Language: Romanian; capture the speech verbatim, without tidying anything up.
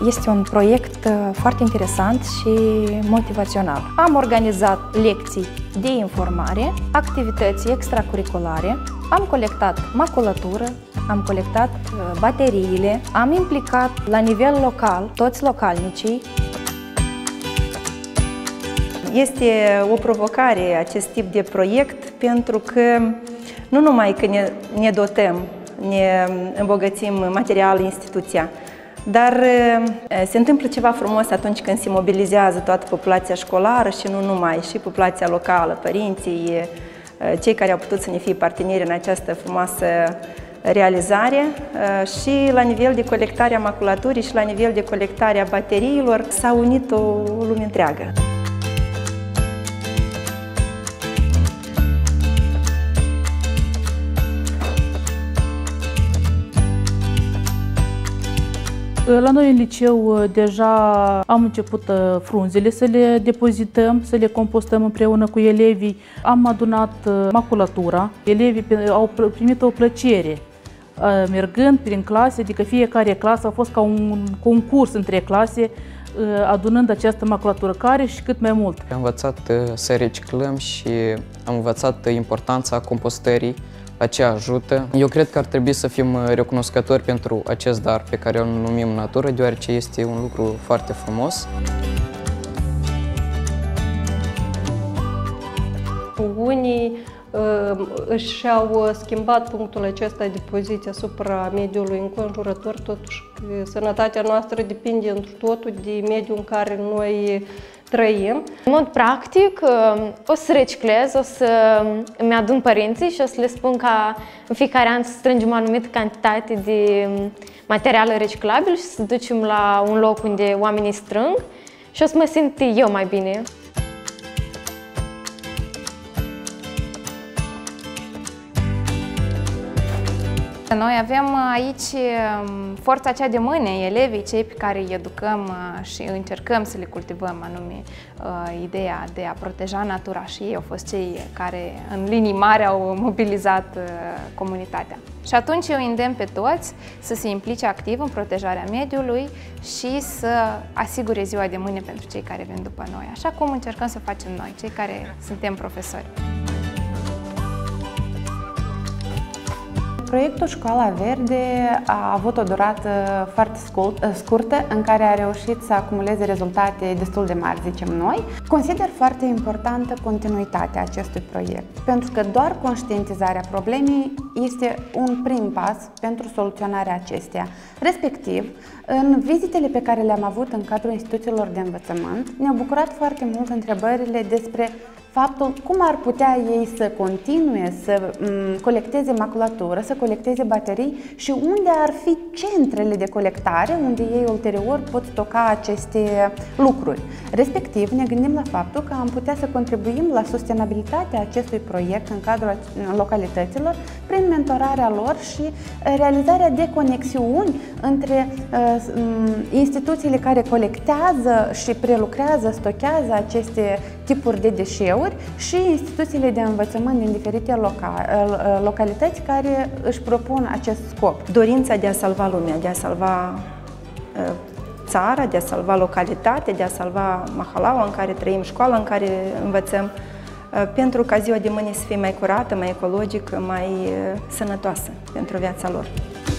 este un proiect foarte interesant și motivațional. Am organizat lecții de informare, activități extracurriculare, am colectat maculatură, am colectat bateriile, am implicat la nivel local toți localnicii. Este o provocare acest tip de proiect pentru că nu numai că ne, ne dotăm, ne îmbogățim material instituția, dar se întâmplă ceva frumos atunci când se mobilizează toată populația școlară și nu numai, și populația locală, părinții, cei care au putut să ne fie parteneri în această frumoasă realizare, și la nivel de colectare a maculaturii și la nivel de colectare a bateriilor s-a unit o lume întreagă. La noi în liceu deja am început frunzele să le depozităm, să le compostăm împreună cu elevii. Am adunat maculatura. Elevii au primit o plăcere mergând prin clase, adică fiecare clasă a fost ca un concurs între clase, adunând această maculatură, care și cât mai mult. Am învățat să reciclăm și am învățat importanța compostării, la ce ajută. Eu cred că ar trebui să fim recunoscători pentru acest dar pe care îl numim natură, deoarece este un lucru foarte frumos. Unii uh, își au schimbat punctul acesta de poziție asupra mediului înconjurător, totuși sănătatea noastră depinde întru totul de mediul în care noi trăim. În mod practic, o să reciclez, o să îmi adun părinții și o să le spun ca în fiecare an să strângem o anumită cantitate de materiale reciclabile și să ducem la un loc unde oamenii strâng și o să mă simt eu mai bine. Noi avem aici forța cea de mâine, elevii, cei pe care îi educăm și încercăm să le cultivăm, anume ideea de a proteja natura, și ei au fost cei care în linii mari au mobilizat comunitatea. Și atunci eu îndemn pe toți să se implice activ în protejarea mediului și să asigure ziua de mâine pentru cei care vin după noi, așa cum încercăm să facem noi, cei care suntem profesori. Proiectul Școala Verde a avut o durată foarte scurtă, în care a reușit să acumuleze rezultate destul de mari, zicem noi. Consider foarte importantă continuitatea acestui proiect, pentru că doar conștientizarea problemei este un prim pas pentru soluționarea acesteia. Respectiv, în vizitele pe care le-am avut în cadrul instituțiilor de învățământ, ne-au bucurat foarte mult întrebările despre faptul cum ar putea ei să continue să colecteze maculatură, să colecteze baterii și unde ar fi centrele de colectare, unde ei ulterior pot stoca aceste lucruri. Respectiv, ne gândim la faptul că am putea să contribuim la sustenabilitatea acestui proiect în cadrul localităților prin mentorarea lor și realizarea de conexiuni între instituțiile care colectează și prelucrează, stochează aceste tipuri de deșeuri și instituțiile de învățământ din diferite loca localități care își propun acest scop. Dorința de a salva lumea, de a salva țara, de a salva localitatea, de a salva mahalaua în care trăim, școala în care învățăm, pentru ca ziua de mâine să fie mai curată, mai ecologică, mai sănătoasă pentru viața lor.